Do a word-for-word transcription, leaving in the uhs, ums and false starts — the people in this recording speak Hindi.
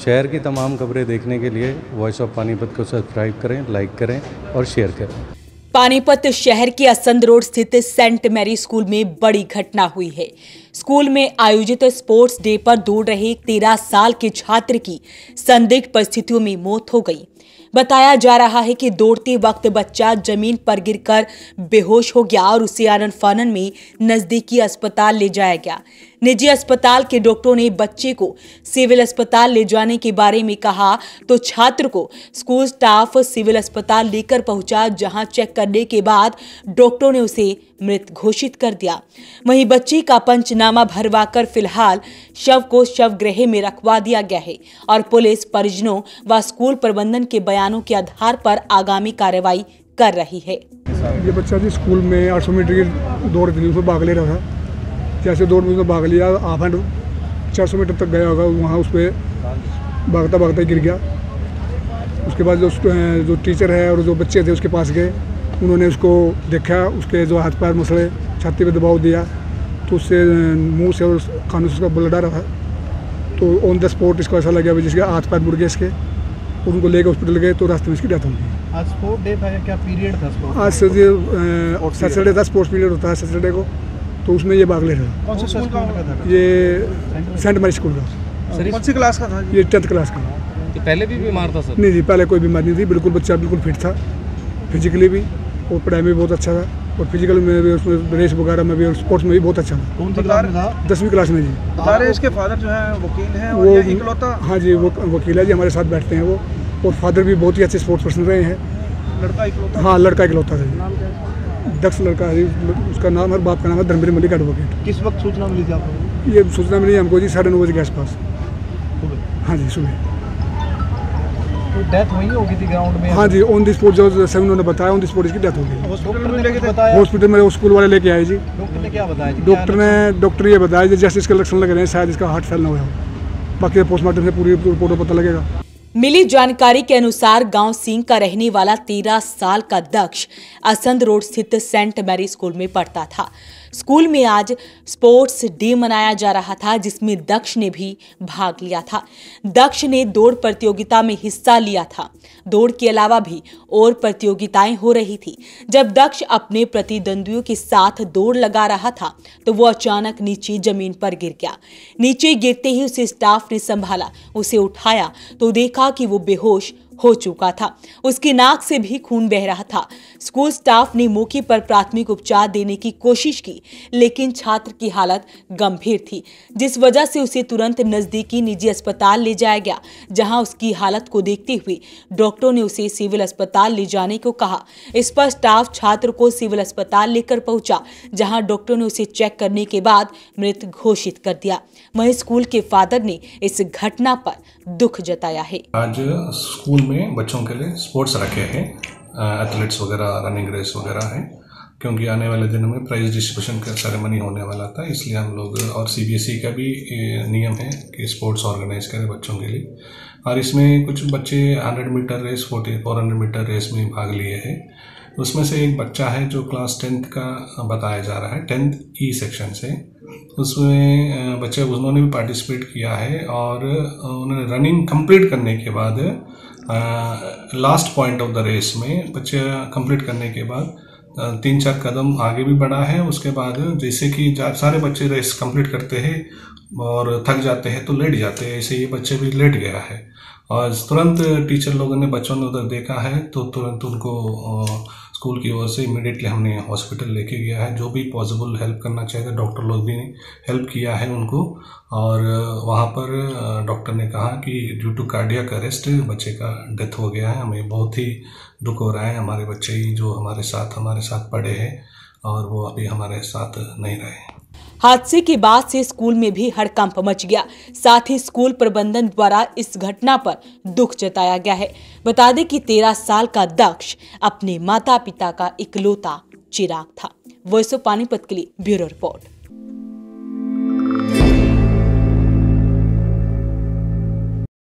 शहर की तमाम खबरें देखने के लिए वॉइस ऑफ पानीपत को सब्सक्राइब करें, लाइक करें और शेयर करें। पानीपत शहर के असंध रोड स्थित सेंट मैरी स्कूल में बड़ी घटना हुई है। स्कूल में आयोजित स्पोर्ट्स डे पर दौड़ रहे एक तेरह साल के छात्र की संदिग्ध परिस्थितियों में मौत हो गई। बताया जा रहा है कि दौड़ते वक्त बच्चा जमीन पर गिरकर बेहोश हो गया और उसे आनन फानन में नजदीकी अस्पताल ले जाया गया। निजी अस्पताल के डॉक्टरों ने बच्चे को सिविल अस्पताल ले जाने के बारे में कहा तो छात्र को स्कूल स्टाफ सिविल अस्पताल लेकर पहुंचा, जहां चेक करने के बाद डॉक्टरों ने उसे मृत घोषित कर दिया। वहीं बच्चे का पंचनामा भरवाकर फिलहाल शव को शवगृह में रखवा दिया गया है और पुलिस परिजनों व स्कूल प्रबंधन के बयानों के आधार पर आगामी कार्रवाई कर रही है। ये बच्चा जी स्कूल में आठ सौ मीटर की दौड़ थी, उसमें भाग ले रहा था। जैसे दौड़ में उसने भाग लिया, हाफ एंड चार सौ मीटर तक गया होगा, वहाँ उस पर भागता भागता गिर गया। उसके बाद जो जो टीचर है और जो बच्चे थे उसके पास गए, उन्होंने उसको देखा, उसके जो हाथ पैर मसले, छाती पे दबाव दिया तो उससे मुंह से और कानों से उसका ब्लड आ रहा था। तो ऑन द स्पॉट इसको ऐसा लगा जिसके हाथ पैर मुड़ गए इसके, और उनको लेकर हॉस्पिटल गए तो रास्ते में इसकी डेथ हो गई। आज स्पोर्ट डे था, क्या पीरियड था स्पोर्ट? आज से सैटरडे था, स्पोर्ट्स पीरियड होता है सैटरडे को, तो उसमें ये भाग ले रहा। कौन से स्कूल का था? ये सेंट मैरी स्कूल का। कौन सी क्लास का था? ये टेंथ क्लास का। तो पहले भी बीमार था सर? नहीं जी, पहले कोई बीमारी नहीं थी, बिल्कुल बच्चा बिल्कुल फिट था, फिजिकली भी और पढ़ाई में भी बहुत अच्छा था, और फिजिकल में भी, उसमें रेस वगैरह में भी और स्पोर्ट्स में भी बहुत अच्छा था। कौन सी क्लास में था? दसवीं क्लास में जी। बता रहे इसके फादर जो है वकील हैं और वो ये इकलौता? हाँ जी, वो वकील है जी, हमारे साथ बैठते हैं वो, और फादर भी बहुत ही अच्छे स्पोर्ट्स पर्सन रहे हैं। लड़का इकलौता? हाँ, लड़का इकलौता था जी, दक्ष लड़का है, उसका नाम है, बाप का नाम है धर्मवीर मलिक एडवोकेट। किस वक्त सूचना मिली थी आपको? ये सूचना मिली हमको जी साढ़े नौ बजे के आसपास। हाँ जी, सुबह। तो डेथ वहीं हो गई थी ग्राउंड में? हाँ जी, ऑन द स्पॉट, जो सभी उन्होंने बताया ऑन द स्पॉट इसकी डेथ हो गई। हॉस्पिटल में लेके बताया? हॉस्पिटल में स्कूल वाले लेके आए जी। डॉक्टर ने क्या बताया? डॉक्टर ने डॉक्टर ये बताया कि जैसे इसके लक्षण लग रहे हैं शायद इसका हार्ट फेल ना हुआ हो। बाकी पोस्टमार्टम से पूरी रिपोर्ट पता लगेगा। मिली जानकारी के अनुसार गांव सिंह का रहने वाला तेरह साल का दक्ष असंध रोड स्थित सेंट मैरी स्कूल में पढ़ता था। स्कूल में आज स्पोर्ट्स डे मनाया जा रहा था, जिसमें दक्ष ने भी भाग लिया था। दक्ष ने दौड़ प्रतियोगिता में हिस्सा लिया था। दौड़ के अलावा भी और प्रतियोगिताएं हो रही थी। जब दक्ष अपने प्रतिद्वंदियों के साथ दौड़ लगा रहा था तो वो अचानक नीचे जमीन पर गिर गया। नीचे गिरते ही उसे स्टाफ ने संभाला, उसे उठाया तो देखा कि वो बेहोश हो चुका था। उसकी नाक से भी खून बह रहा था। स्कूल स्टाफ ने मौके पर प्राथमिक उपचार देने की कोशिश की, लेकिन छात्र की हालत गंभीर थी, जिस वजह से उसे तुरंत नजदीकी निजी अस्पताल ले जाया गया, जहां उसकी हालत को देखते हुए डॉक्टरों ने उसे सिविल अस्पताल ले जाने को कहा। इस पर स्टाफ छात्र को सिविल अस्पताल लेकर पहुंचा, जहां डॉक्टरों ने उसे चेक करने के बाद मृत घोषित कर दिया। वहीं स्कूल के फादर ने इस घटना पर दुख जताया है। आज स्कूल में बच्चों के लिए स्पोर्ट्स रखे हैं, एथलेट्स वगैरह, रनिंग रेस वगैरह है, क्योंकि आने वाले दिनों में प्राइज डिस्ट्रीब्यूशन का सेरेमनी होने वाला था, इसलिए हम लोग, और सीबीएसई का भी नियम है कि स्पोर्ट्स ऑर्गेनाइज करें बच्चों के लिए। और इसमें कुछ बच्चे hundred metre race, forty four hundred metre race में भाग लिए हैं। उसमें से एक बच्चा है जो क्लास टेंथ का बताया जा रहा है, टेंथ ई सेक्शन से, उसमें बच्चे उन्होंने भी पार्टिसिपेट किया है, और उन्होंने रनिंग कंप्लीट करने के बाद last point of the race में बच्चे कंप्लीट करने के बाद तीन चार कदम आगे भी बढ़ा है। उसके बाद जैसे कि सारे बच्चे रेस कंप्लीट करते हैं और थक जाते हैं तो लेट जाते हैं, ऐसे ये बच्चे भी लेट गया है, और तुरंत टीचर लोगों ने, बच्चों ने उधर देखा है तो तुरंत उनको स्कूल की ओर से इमीडिएटली हमने हॉस्पिटल लेके गया है। जो भी पॉसिबल हेल्प करना चाहिए, डॉक्टर लोग भी हेल्प किया है उनको, और वहाँ पर डॉक्टर ने कहा कि ड्यू टू कार्डियक अरेस्ट बच्चे का डेथ हो गया है। हमें बहुत ही दुख हो रहा है, हमारे बच्चे ही जो हमारे साथ हमारे साथ पढ़े हैं और वो अभी हमारे साथ नहीं रहे। हादसे के बाद से स्कूल में भी हड़कंप मच गया। साथ ही स्कूल प्रबंधन द्वारा इस घटना पर दुख जताया गया है। बता दें कि तेरह साल का दक्ष अपने माता पिता का इकलौता चिराग था। वॉइस ऑफ पानीपत के लिए ब्यूरो रिपोर्ट।